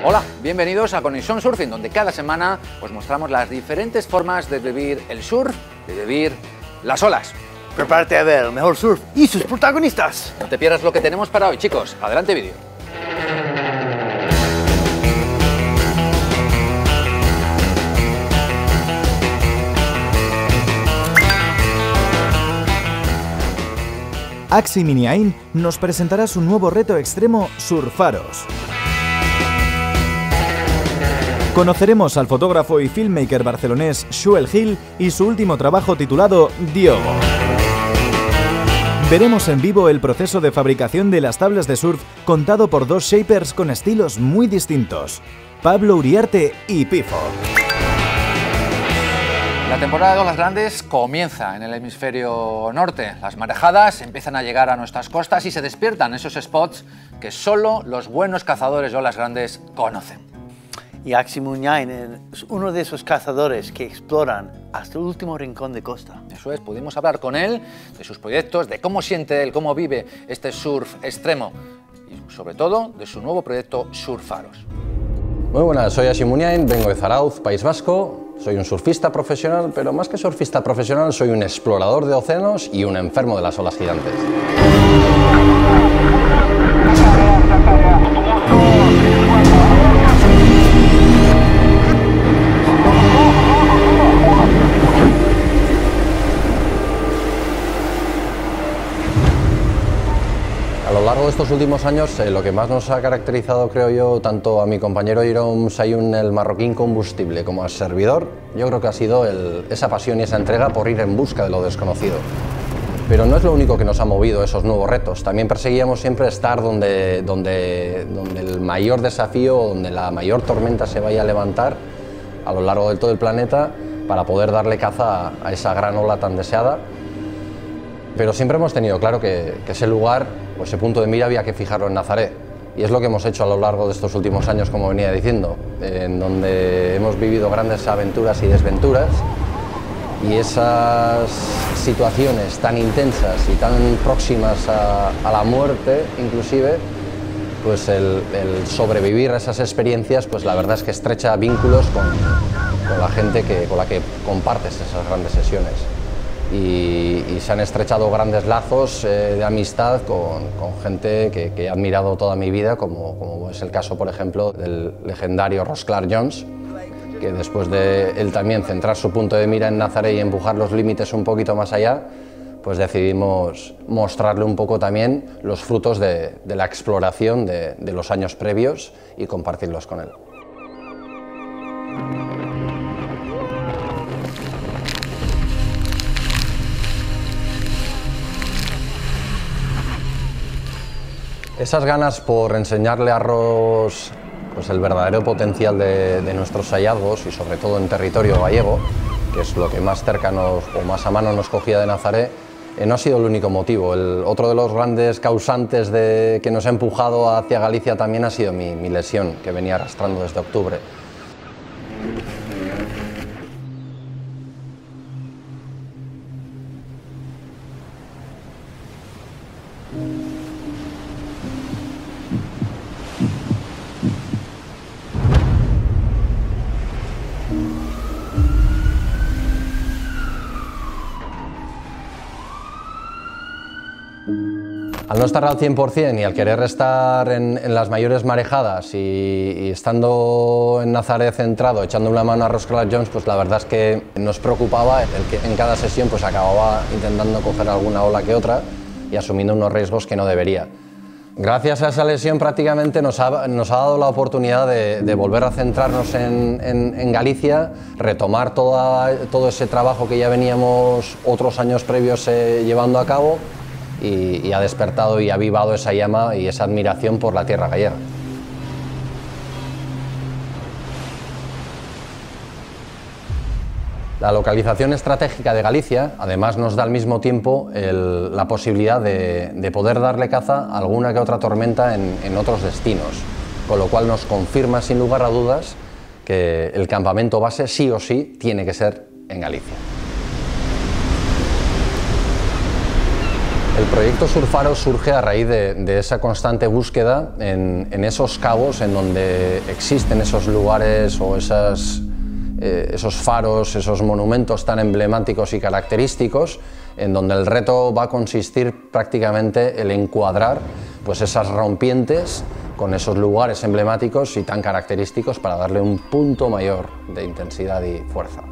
Hola, bienvenidos a Conexión Surfing, donde cada semana os mostramos las diferentes formas de vivir el surf, de vivir las olas. Prepárate a ver el mejor surf y sus protagonistas. No te pierdas lo que tenemos para hoy, chicos. Adelante vídeo. Axi Miniain nos presentará su nuevo reto extremo Surfaros. Conoceremos al fotógrafo y filmmaker barcelonés Xuel Gil y su último trabajo titulado Diogo. Veremos en vivo el proceso de fabricación de las tablas de surf contado por dos shapers con estilos muy distintos, Pablo Uriarte y Pifo. La temporada de olas grandes comienza en el hemisferio norte. Las marejadas empiezan a llegar a nuestras costas y se despiertan esos spots que solo los buenos cazadores de olas grandes conocen. Y Axi Miniain es uno de esos cazadores que exploran hasta el último rincón de costa. Eso es, pudimos hablar con él de sus proyectos, de cómo siente él, cómo vive este surf extremo y sobre todo de su nuevo proyecto Surfaros. Muy buenas, soy Axi Miniain, vengo de Zarauz, País Vasco. Soy un surfista profesional, pero más que surfista profesional soy un explorador de océanos y un enfermo de las olas gigantes. A lo largo de estos últimos años, lo que más nos ha caracterizado, creo yo, tanto a mi compañero Jerome Sayun, el marroquín combustible, como al servidor, yo creo que ha sido esa pasión y esa entrega por ir en busca de lo desconocido. Pero no es lo único que nos ha movido esos nuevos retos. También perseguíamos siempre estar donde el mayor desafío, donde la mayor tormenta se vaya a levantar a lo largo de todo el planeta para poder darle caza a esa gran ola tan deseada. Pero siempre hemos tenido claro que ese lugar, o ese punto de mira, había que fijarlo en Nazaré. Y es lo que hemos hecho a lo largo de estos últimos años, como venía diciendo, en donde hemos vivido grandes aventuras y desventuras. Y esas situaciones tan intensas y tan próximas a la muerte, inclusive, pues el sobrevivir a esas experiencias, pues la verdad es que estrecha vínculos con la gente con la que compartes esas grandes sesiones. Y se han estrechado grandes lazos de amistad con gente que he admirado toda mi vida, como es el caso, por ejemplo, del legendario Ross Clark-Jones, que después de él también centrar su punto de mira en Nazaré y empujar los límites un poquito más allá, pues decidimos mostrarle un poco también los frutos de la exploración de los años previos y compartirlos con él. Esas ganas por enseñarle a Ross pues el verdadero potencial de nuestros hallazgos y sobre todo en territorio gallego, que es lo que más cerca o más a mano nos cogía de Nazaré, no ha sido el único motivo. Otro de los grandes causantes que nos ha empujado hacia Galicia también ha sido mi lesión, que venía arrastrando desde octubre. Al no estar al 100% y al querer estar en las mayores marejadas y estando en Nazaré centrado, echando una mano a Ross Clark-Jones, pues la verdad es que nos preocupaba el que en cada sesión pues acababa intentando coger alguna ola que otra y asumiendo unos riesgos que no debería. Gracias a esa lesión prácticamente nos ha dado la oportunidad de volver a centrarnos en Galicia, retomar todo ese trabajo que ya veníamos otros años previos llevando a cabo, y ha despertado y ha avivado esa llama y esa admiración por la tierra gallega. La localización estratégica de Galicia además nos da al mismo tiempo la posibilidad de poder darle caza a alguna que otra tormenta en otros destinos, con lo cual nos confirma sin lugar a dudas que el campamento base sí o sí tiene que ser en Galicia. El proyecto Surfaro surge a raíz de esa constante búsqueda en esos cabos en donde existen esos lugares o esos faros, esos monumentos tan emblemáticos y característicos, en donde el reto va a consistir prácticamente en encuadrar pues esas rompientes con esos lugares emblemáticos y tan característicos para darle un punto mayor de intensidad y fuerza.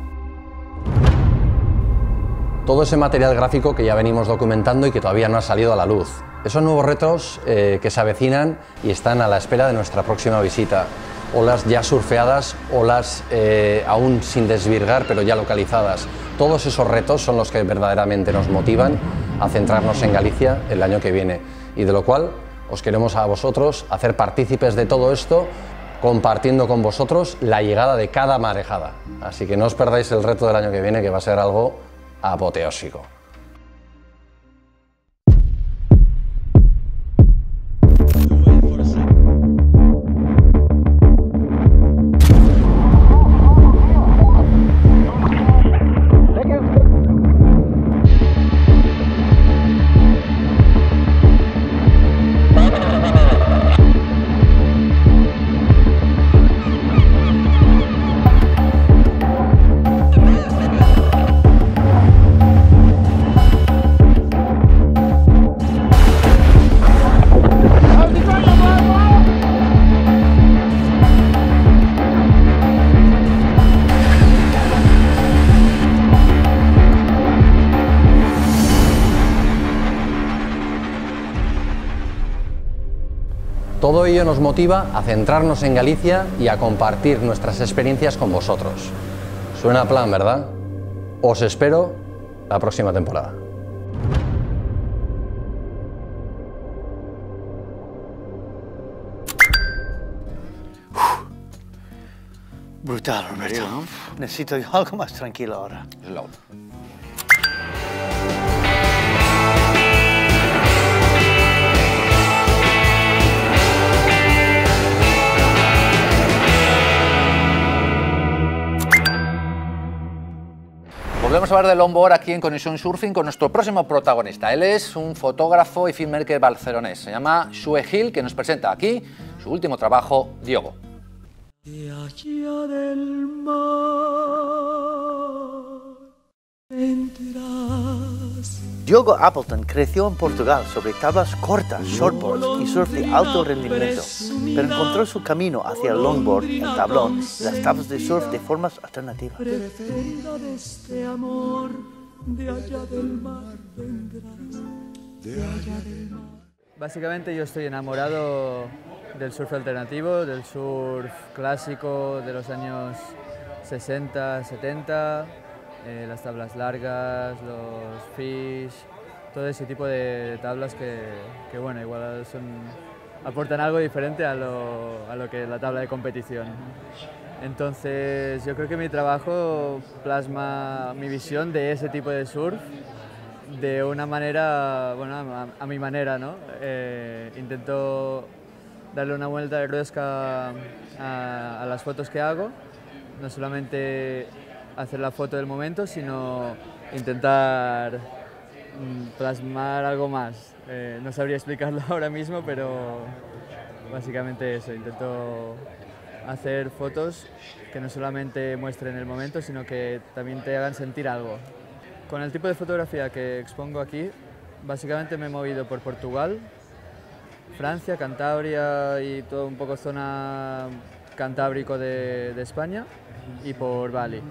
Todo ese material gráfico que ya venimos documentando y que todavía no ha salido a la luz. Esos nuevos retos que se avecinan y están a la espera de nuestra próxima visita. Olas ya surfeadas, olas aún sin desvirgar pero ya localizadas. Todos esos retos son los que verdaderamente nos motivan a centrarnos en Galicia el año que viene y de lo cual os queremos a vosotros hacer partícipes de todo esto, compartiendo con vosotros la llegada de cada marejada. Así que no os perdáis el reto del año que viene, que va a ser algo apoteósico. Todo ello nos motiva a centrarnos en Galicia y a compartir nuestras experiencias con vosotros. Suena a plan, ¿verdad? Os espero la próxima temporada. Brutal, Roberto. Necesito algo más tranquilo ahora. Slow. Volvemos a hablar del longboard aquí en Conexión Surfing con nuestro próximo protagonista. Él es un fotógrafo y filmmaker barcelonés. Se llama Xue Gil, que nos presenta aquí su último trabajo, Diogo. De allá del mar vendrás. Diogo Appleton creció en Portugal sobre tablas cortas, shortboards y surf de alto rendimiento, pero encontró su camino hacia el longboard, el tablón y las tablas de surf de formas alternativas. Preferida de este amor, de allá del mar vendrás. De allá del mar. Básicamente yo estoy enamorado del surf alternativo, del surf clásico de los años 60, 70, las tablas largas, los fish, todo ese tipo de tablas que bueno, igual aportan algo diferente a lo que es la tabla de competición. Entonces yo creo que mi trabajo plasma mi visión de ese tipo de surf de una manera, bueno, a mi manera, ¿no? Intento darle una vuelta de rosca a las fotos que hago, no solamente hacer la foto del momento, sino intentar plasmar algo más. No sabría explicarlo ahora mismo, pero básicamente eso, intento hacer fotos que no solamente muestren el momento, sino que también te hagan sentir algo. Con el tipo de fotografía que expongo aquí, básicamente me he movido por Portugal, Francia, Cantabria y todo un poco zona cantábrico de España y por Bali.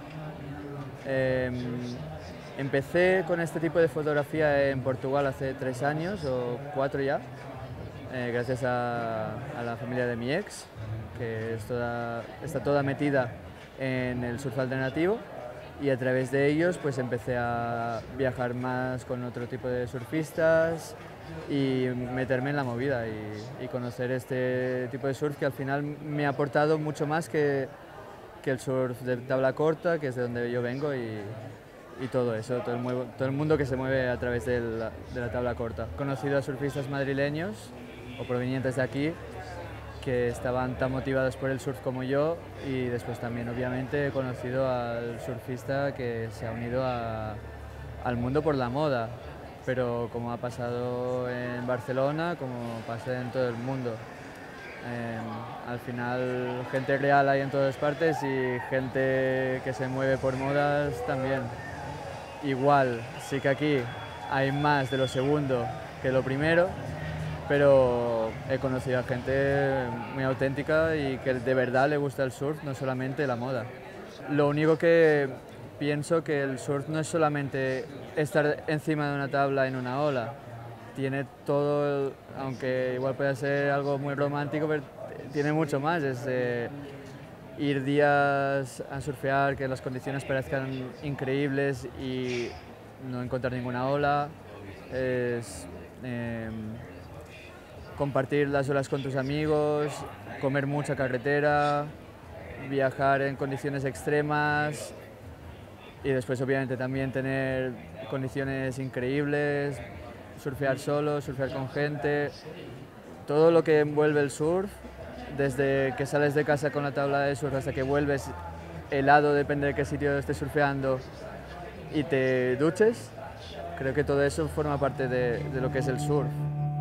Empecé con este tipo de fotografía en Portugal hace 3 años o 4 ya, gracias a la familia de mi ex, que está toda metida en el surf alternativo, y a través de ellos pues empecé a viajar más con otro tipo de surfistas y meterme en la movida y conocer este tipo de surf que al final me ha aportado mucho más que el surf de tabla corta, que es de donde yo vengo, y todo eso, todo el mundo que se mueve a través de la tabla corta. He conocido a surfistas madrileños o provenientes de aquí que estaban tan motivados por el surf como yo, y después también obviamente he conocido al surfista que se ha unido al mundo por la moda, pero como ha pasado en Barcelona, como pasa en todo el mundo. Al final gente real hay en todas partes y gente que se mueve por modas también. Igual, sí que aquí hay más de lo segundo que lo primero, pero he conocido a gente muy auténtica y que de verdad le gusta el surf, no solamente la moda. Lo único que pienso que el surf no es solamente estar encima de una tabla en una ola, tiene todo, aunque igual puede ser algo muy romántico, pero tiene mucho más. Es ir días a surfear, que las condiciones parezcan increíbles y no encontrar ninguna ola. Es compartir las olas con tus amigos, comer mucha carretera, viajar en condiciones extremas y después obviamente también tener condiciones increíbles, surfear solo, surfear con gente, todo lo que envuelve el surf, desde que sales de casa con la tabla de surf hasta que vuelves helado, depende de qué sitio estés surfeando, y te duches, creo que todo eso forma parte de lo que es el surf.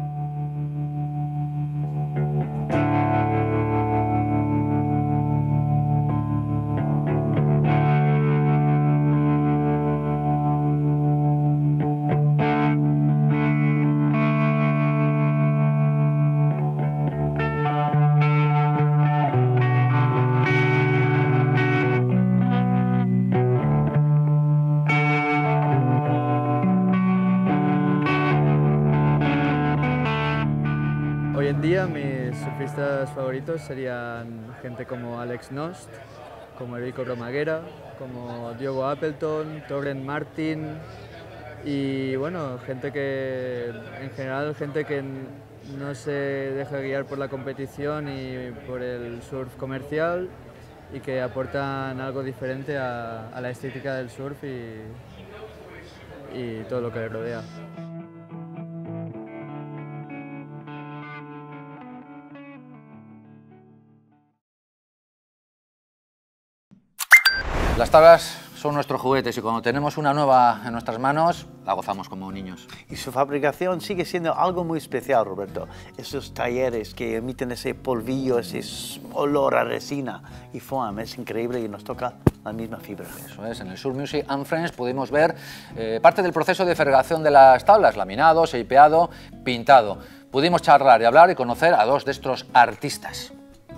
Hoy en día mis surfistas favoritos serían gente como Alex Knost, como Enrico Romaguera, como Diogo Appleton, Torren Martin y bueno, gente que en general gente que no se deja guiar por la competición y por el surf comercial y que aportan algo diferente a la estética del surf y todo lo que le rodea. Las tablas son nuestros juguetes y cuando tenemos una nueva en nuestras manos, la gozamos como niños. Y su fabricación sigue siendo algo muy especial, Roberto. Esos talleres que emiten ese polvillo, ese olor a resina y foam, es increíble y nos toca la misma fibra. Eso es, en el Surf Music and Friends pudimos ver parte del proceso de fabricación de las tablas, laminado, shapeado, pintado. Pudimos charlar y hablar y conocer a dos de estos artistas.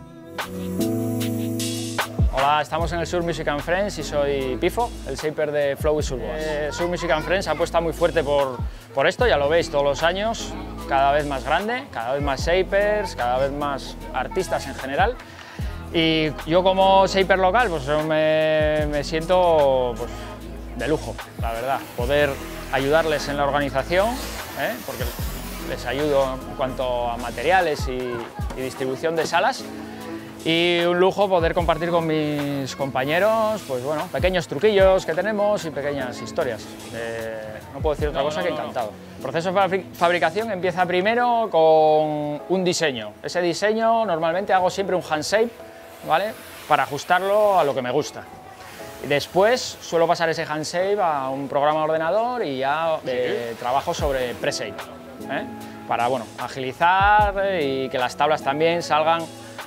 Hola, estamos en el Surf Music and Friends y soy Pifo, el shaper de Flowy Surfboards. Surf Music and Friends apuesta muy fuerte por esto, ya lo veis todos los años, cada vez más grande, cada vez más shapers, cada vez más artistas en general. Y yo como shaper local pues me siento pues, de lujo, la verdad, poder ayudarles en la organización, porque les ayudo en cuanto a materiales y distribución de salas. Y un lujo poder compartir con mis compañeros, pues bueno, pequeños truquillos que tenemos y pequeñas historias. No puedo decir otra cosa que encantado. El proceso de fabricación empieza primero con un diseño. Ese diseño normalmente hago siempre un hand shape, ¿vale? Para ajustarlo a lo que me gusta. Y después suelo pasar ese hand shape a un programa de ordenador y ya trabajo sobre pre-shape, para bueno, agilizar y que las tablas también salgan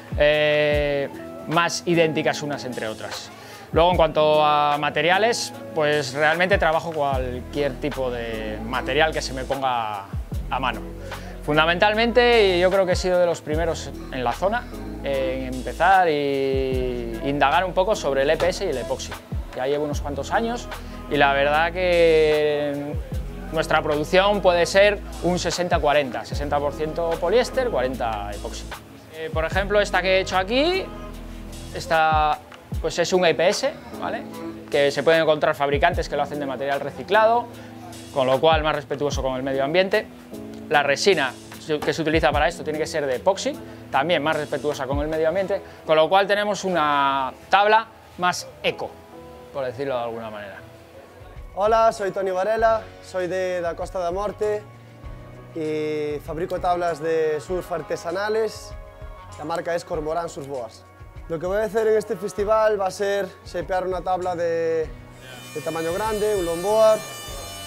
más idénticas unas entre otras. Luego, en cuanto a materiales, pues realmente trabajo cualquier tipo de material que se me ponga a mano. Fundamentalmente, yo creo que he sido de los primeros en la zona en empezar e indagar un poco sobre el EPS y el epoxi. Ya llevo unos cuantos años y la verdad que nuestra producción puede ser un 60-40, 60% poliéster, 40% epoxi. Por ejemplo, esta que he hecho aquí, esta pues es un EPS, ¿vale? Que se pueden encontrar fabricantes que lo hacen de material reciclado, con lo cual más respetuoso con el medio ambiente. La resina que se utiliza para esto tiene que ser de epoxi, también más respetuosa con el medio ambiente, con lo cual tenemos una tabla más eco, por decirlo de alguna manera. Hola, soy Toni Varela, soy de la Costa da Morte y fabrico tablas de surf artesanales. La marca es Cormorant Surfboards. Lo que voy a hacer en este festival va a ser shapear una tabla de tamaño grande, un longboard,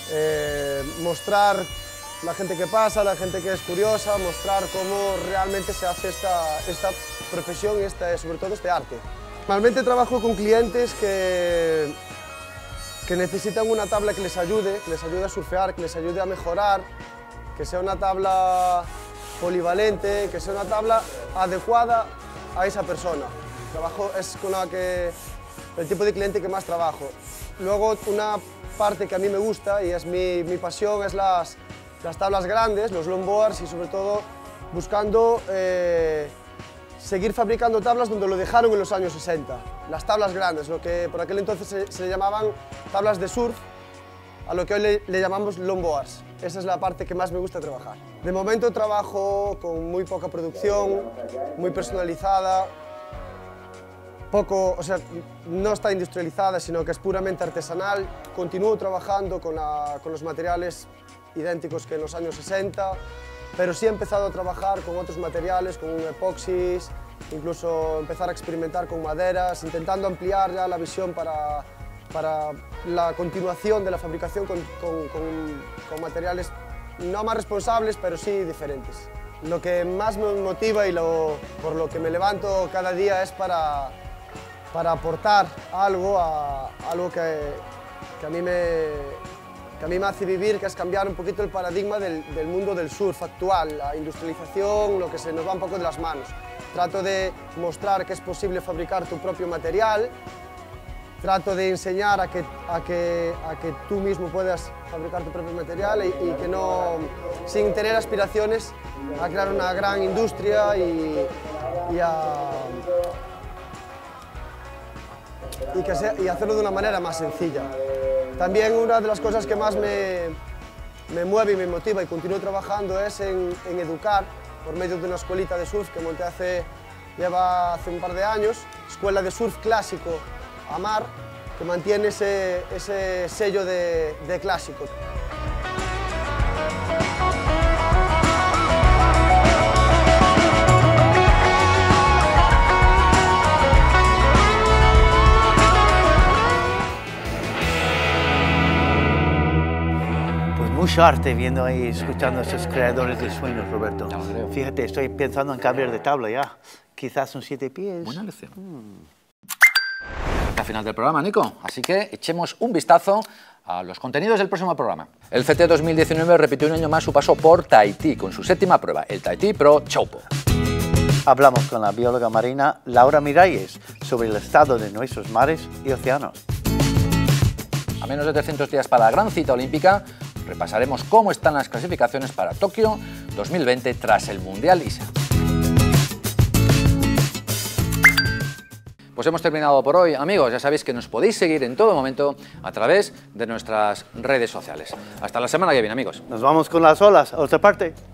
mostrar la gente que pasa, la gente que es curiosa, mostrar cómo realmente se hace esta profesión y sobre todo este arte. Normalmente trabajo con clientes que necesitan una tabla que les ayude a surfear, que les ayude a mejorar, que sea una tabla polivalente, que sea una tabla adecuada a esa persona. Es con el tipo de cliente que más trabajo. Luego, una parte que a mí me gusta y es mi pasión es las tablas grandes, los longboards y sobre todo buscando seguir fabricando tablas donde lo dejaron en los años 60. Las tablas grandes, lo que por aquel entonces se llamaban tablas de surf, a lo que hoy le llamamos longboards. Esa es la parte que más me gusta trabajar. De momento trabajo con muy poca producción, muy personalizada, no está industrializada, sino que es puramente artesanal. Continúo trabajando con los materiales idénticos que en los años 60, pero sí he empezado a trabajar con otros materiales, con epoxis, incluso empezar a experimentar con maderas, intentando ampliar ya la visión para la continuación de la fabricación con materiales no más responsables, pero sí diferentes. Lo que más me motiva y por lo que me levanto cada día es para aportar algo que a mí me hace vivir, que es cambiar un poquito el paradigma del mundo del surf actual, la industrialización, lo que se nos va un poco de las manos. Trato de mostrar que es posible fabricar tu propio material, trato de enseñar a que tú mismo puedas fabricar tu propio material y que no, sin tener aspiraciones a crear una gran industria y hacerlo de una manera más sencilla. También una de las cosas que más me mueve y me motiva y continúo trabajando es en educar por medio de una escuelita de surf que monté hace un par de años, Escuela de Surf Clásico Amar, que mantiene ese sello de clásico. Mucho arte viendo ahí, escuchando a esos creadores de sueños, Roberto. Fíjate, estoy pensando en cambiar de tabla ya. Quizás un 7 pies. Buena lección. Al final del programa, Nico. Así que echemos un vistazo a los contenidos del próximo programa. El CT 2019 repitió un año más su paso por Tahití con su séptima prueba, el Tahití Pro Choupo. Hablamos con la bióloga marina Laura Miralles sobre el estado de nuestros mares y océanos. A menos de 300 días para la gran cita olímpica, repasaremos cómo están las clasificaciones para Tokio 2020 tras el Mundial ISA. Pues hemos terminado por hoy, amigos. Ya sabéis que nos podéis seguir en todo momento a través de nuestras redes sociales. Hasta la semana que viene, amigos. Nos vamos con las olas. Otra parte.